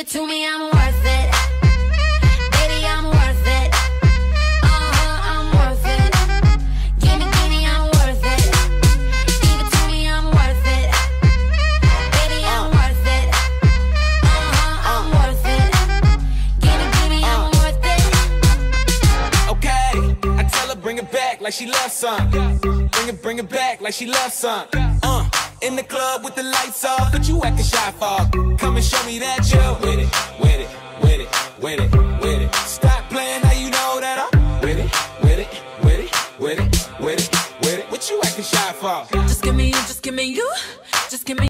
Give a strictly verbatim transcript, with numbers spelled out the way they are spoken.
it to me, I'm worth it. Baby, I'm worth it. Uh-huh, I'm worth it. Give me, give me, I'm worth it. Give it to me, I'm worth it. Baby, I'm worth it. Uh-huh, I'm worth it. Give me, give me, I'm worth it. Okay, I tell her bring it back like she loves some. Bring it, bring it back like she loves some. Uh, in the club with the lights off, but you acting shy for. Come and show me that you're with it, with it, with it, with it.